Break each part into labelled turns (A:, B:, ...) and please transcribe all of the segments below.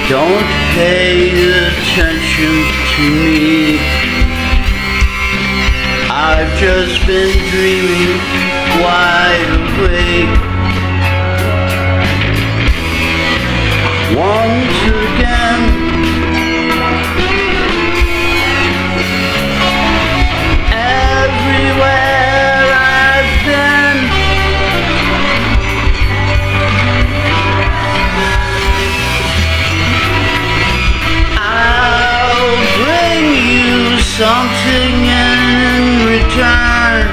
A: Don't pay attention to me. I've just been dreaming wide awake. Once again, everywhere I've been, I'll bring you something in return.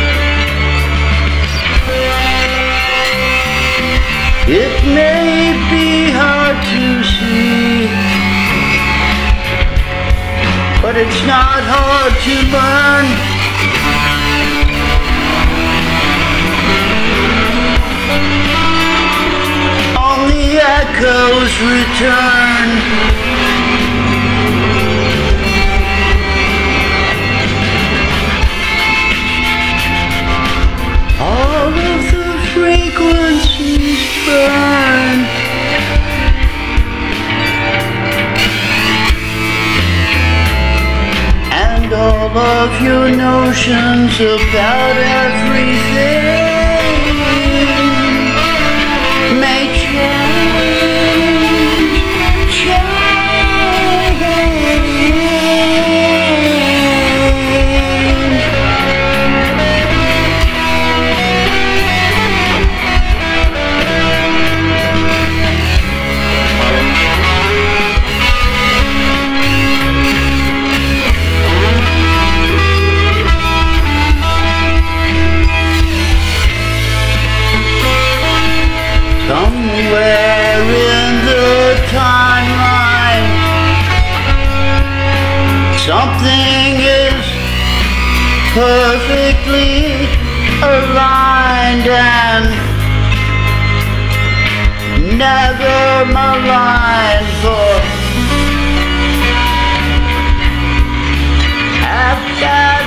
A: It may be hard to see, but it's not hard to learn. Only echoes return. All of the frequencies burn. And all of your notions about everything may somewhere in the timeline, something is perfectly aligned and never maligned, for after